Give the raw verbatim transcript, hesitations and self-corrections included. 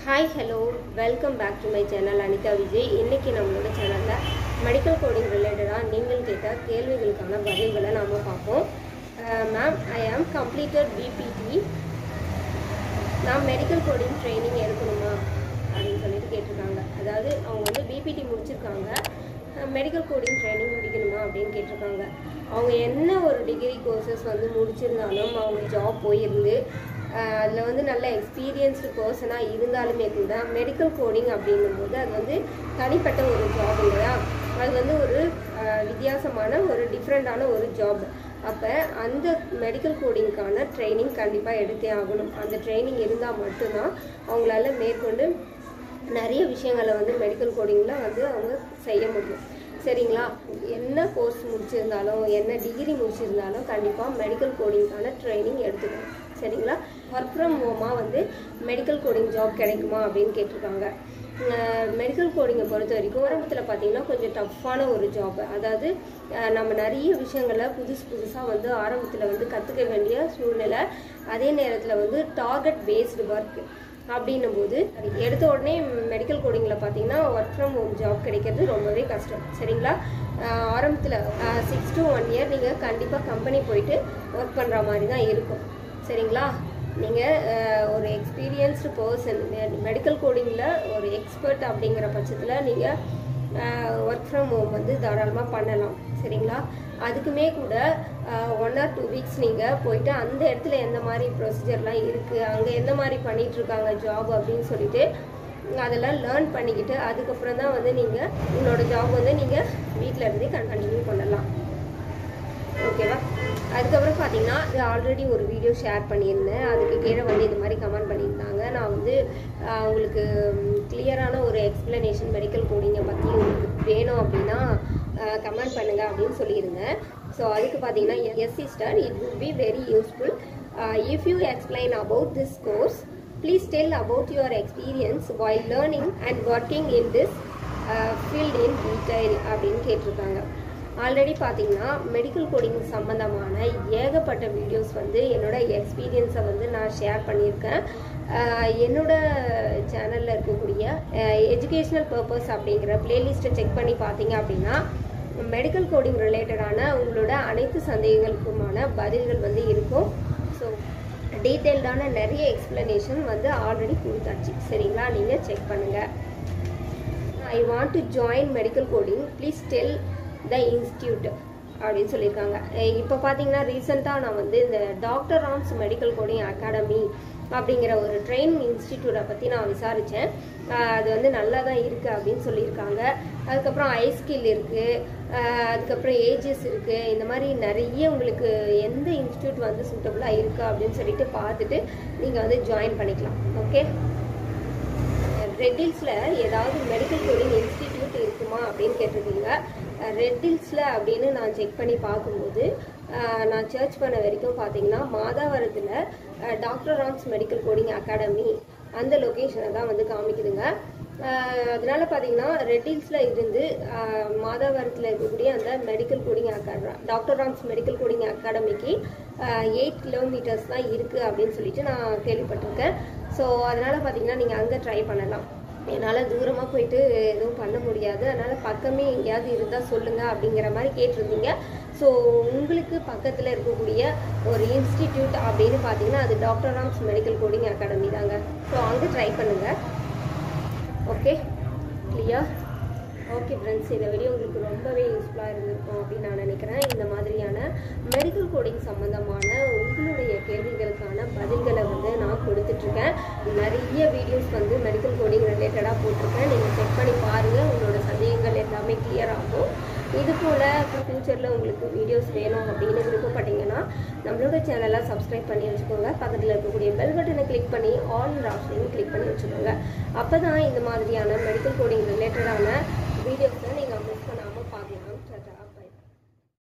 Hi, hello, welcome back to my channel Anita Vijay. இன்னைக்கு நம்மளோட சேனல்ல மெடிக்கல் கோடிங் ரிலேட்டடா நீங்கள் கேட்ட கேள்விகளுக்கான பதில்களை நாம பார்ப்போம். Ma'am, I am completed B P T. நான் மெடிக்கல் கோடிங் ட்ரைனிங் எடுக்கணுமா அப்படின்னு சொல்லிட்டு கேட்டிருக்காங்க. அதாவது அவங்க வந்து B P T முடிச்சிருக்காங்க, மெடிக்கல் கோடிங் ட்ரைனிங் முடிக்கணுமா அப்படின்னு கேட்டிருக்காங்க. அவங்க என்ன ஒரு டிகிரி கோர்சஸ் வந்து முடிச்சிருந்தாலும் அவங்க ஜாப் போயிருந்து அதில் வந்து நல்ல எக்ஸ்பீரியன்ஸ்டு பர்சனாக இருந்தாலுமே கூட மெடிக்கல் கோடிங் அப்படிங்கும்போது அது வந்து தனிப்பட்ட ஒரு ஜாப் இல்லையா, அது வந்து ஒரு வித்தியாசமான ஒரு டிஃப்ரெண்ட்டான ஒரு ஜாப். அப்போ அந்த மெடிக்கல் கோடிங்க்கான ட்ரைனிங் கண்டிப்பாக எடுத்தே ஆகணும். அந்த ட்ரைனிங் இருந்தால் மட்டும்தான் அவங்களால மேற்கொண்டு நிறைய விஷயங்களை வந்து மெடிக்கல் கோடிங்கில் வந்து அவங்க செய்ய முடியும். சரிங்களா? என்ன கோர்ஸ் முடிச்சிருந்தாலும் என்ன டிகிரி முடிச்சிருந்தாலும் கண்டிப்பாக மெடிக்கல் கோடிங்க்கான ட்ரைனிங் எடுத்துக்கணும். சரிங்களா? ஒர்க் ஃப்ரம் ஹோமாக வந்து மெடிக்கல் கோடிங் ஜாப் கிடைக்குமா அப்படின்னு கேட்டிருக்காங்க. மெடிக்கல் கோடிங்கை பொறுத்த வரைக்கும் ஆரம்பத்தில் பார்த்தீங்கன்னா கொஞ்சம் டஃப்பான ஒரு ஜாப். அதாவது நம்ம நிறைய விஷயங்களை புதுசு புதுசாக வந்து ஆரம்பத்தில் வந்து கற்றுக்க வேண்டிய சூழ்நிலை. அதே நேரத்தில் வந்து டார்கெட் பேஸ்டு ஒர்க் அப்படின்னும் போது எடுத்த உடனே மெடிக்கல் கோடிங்கில் பார்த்தீங்கன்னா ஒர்க் ஃப்ரம் ஹோம் ஜாப் கிடைக்கிறது ரொம்பவே கஷ்டம். சரிங்களா? ஆரம்பத்தில் சிக்ஸ் டு ஒன் இயர் நீங்கள் கண்டிப்பாக கம்பெனி போயிட்டு ஒர்க் பண்ணுற மாதிரி தான் இருக்கும். சரிங்களா? நீங்கள் ஒரு எக்ஸ்பீரியன்ஸ்டு பர்சன் மெடிக்கல் கோடிங்கில் ஒரு எக்ஸ்பர்ட் அப்படிங்கிற பட்சத்தில் நீங்கள் ஒர்க் ஃப்ரம் ஹோம் வந்து தாராளமாக பண்ணலாம். சரிங்களா? அதுக்குமே கூட ஒன் ஆர் டூ வீக்ஸ் நீங்கள் போயிட்டு அந்த இடத்துல எந்த மாதிரி ப்ரொசீஜர்லாம் இருக்குது, அங்கே எந்த மாதிரி பண்ணிகிட்ருக்காங்க ஜாப் அப்படின்னு சொல்லிட்டு அதெல்லாம் லேர்ன் பண்ணிக்கிட்டு அதுக்கப்புறம் தான் வந்து நீங்கள் உங்களோட ஜாப் வந்து நீங்கள் வீட்டில் இருந்தே கண்டினியூ பண்ணலாம். ஓகேவா? அதுக்கப்புறம் பார்த்தீங்கன்னா இது ஆல்ரெடி ஒரு வீடியோ ஷேர் பண்ணியிருந்தேன். அதுக்கு கீழே வந்து இது மாதிரி கமெண்ட் பண்ணியிருந்தாங்க. நான் வந்து உங்களுக்கு கிளியரான ஒரு எக்ஸ்பிளனேஷன் மெடிக்கல் கோடிங்கை பற்றி உங்களுக்கு வேணும் அப்படின்னா கமெண்ட் பண்ணுங்கள் அப்படின்னு சொல்லியிருந்தேன். ஸோ அதுக்கு பார்த்தீங்கன்னா yes sister, it would be very useful if you explain about this course. Please tell about your experience while learning and working in this field in detail அப்படின்னு கேட்டிருக்காங்க. ஆல்ரெடி பார்த்தீங்கன்னா மெடிக்கல் கோடிங் சம்மந்தமான ஏகப்பட்ட videos வந்து என்னோட எக்ஸ்பீரியன்ஸை வந்து நான் ஷேர் பண்ணியிருக்கேன். என்னோட சேனலில் இருக்கக்கூடிய எஜுகேஷ்னல் பர்பஸ் அப்படிங்கிற பிளேலிஸ்ட்டை செக் பண்ணி பார்த்தீங்க அப்படின்னா மெடிக்கல் கோடிங் ரிலேட்டடான உங்களோட அனைத்து சந்தேகங்களுக்குமான பதில்கள் வந்து இருக்கும். ஸோ டீட்டெயில்டான நிறைய எக்ஸ்பிளனேஷன் வந்து ஆல்ரெடி கொடுத்தாச்சு. சரிங்களா? நீங்கள் செக் பண்ணுங்கள். I want to join medical coding, please tell the institute அப்படின்னு சொல்லியிருக்காங்க. இப்போ பார்த்தீங்கன்னா ரீசெண்டாக நான் வந்து இந்த doctor Rams medical coding academy அப்படிங்கிற ஒரு ட்ரைனிங் இன்ஸ்டிடியூட்டை பற்றி நான் விசாரித்தேன். அது வந்து நல்லா தான் இருக்குது அப்படின்னு சொல்லியிருக்காங்க. அதுக்கப்புறம் ஐ ஸ்கில் இருக்குது, அதுக்கப்புறம் ஏஜஸ் இருக்குது. இந்த மாதிரி நிறைய உங்களுக்கு எந்த இன்ஸ்டியூட் வந்து சூட்டபுளாக இருக்குது அப்படின்னு சொல்லிட்டு பார்த்துட்டு நீங்கள் வந்து ஜாயின் பண்ணிக்கலாம். ஓகே? ரெட்டில்ஸில் ஏதாவது மெடிக்கல் கோடிங் இன்ஸ்டிடியூட் இருக்குமா அப்படின்னு கேட்டிருக்கீங்க. ரெட்டில்ஸில் அப்படின்னு நான் செக் பண்ணி பார்க்கும்போது நான் சர்ச் பண்ண வரைக்கும் பார்த்தீங்கன்னா மாதாவரத்தில் doctor Rams medical coding academy அந்த லொக்கேஷனை தான் வந்து காமிக்குதுங்க. அதனால பார்த்தீங்கன்னா ரெட்டில்ஸில் இருந்து மாதாவரத்தில் இருக்கக்கூடிய அந்த medical coding academy doctor Rams medical coding அகாடமிக்கு எயிட் கிலோமீட்டர்ஸ் தான் இருக்குது அப்படின்னு சொல்லிட்டு நான் கேள்விப்பட்டிருக்கேன். ஸோ அதனால் பார்த்தீங்கன்னா நீங்கள் அங்கே ட்ரை பண்ணலாம். என்னால் தூரமாக போயிட்டு எதுவும் பண்ண முடியாது, அதனால் பக்கமே எங்கேயாவது இருந்தால் சொல்லுங்கள் அப்படிங்கிற மாதிரி கேட்டிருந்தீங்க. ஸோ உங்களுக்கு பக்கத்தில் இருக்கக்கூடிய ஒரு இன்ஸ்டிடியூட் அப்படின்னு பார்த்தீங்கன்னா அது doctor Rams medical coding academy தாங்க. ஸோ அங்கே ட்ரை பண்ணுங்கள். Okay, clear? ஓகே ஃப்ரெண்ட்ஸ், இந்த வீடியோ உங்களுக்கு ரொம்பவே யூஸ்ஃபுல்லாக இருந்திருக்கும் அப்படின்னு நான் நினைக்கிறேன். இந்த மாதிரியான மெடிக்கல் கோடிங் சம்மந்தமான உங்களுடைய கேள்விகளுக்கான பதில்களை வந்து நான் கொடுத்துட்ருக்கேன். நிறைய வீடியோஸ் வந்து மெடிக்கல் கோடிங் ரிலேட்டடாக போட்டிருக்கேன். நீங்கள் செக் பண்ணி பாருங்கள், உங்களோட சந்தேகங்கள் எல்லாமே கிளியர் ஆகும். இது போல் ஃப்யூச்சரில் உங்களுக்கு வீடியோஸ் வேணும் அப்படின்னு விருப்பப்பட்டீங்கன்னா நம்மளோட சேனலை சப்ஸ்கிரைப் பண்ணி வச்சுக்கோங்க. பக்கத்தில் இருக்கக்கூடிய பெல் பட்டனை கிளிக் பண்ணி ஆல் ஆப்ஷனையும் கிளிக் பண்ணி வச்சுக்கோங்க. அப்போ தான் இந்த மாதிரியான மெடிக்கல் கோடிங் ரிலேட்டடான வீடியோஸை நீங்கள் மிஸ் பண்ண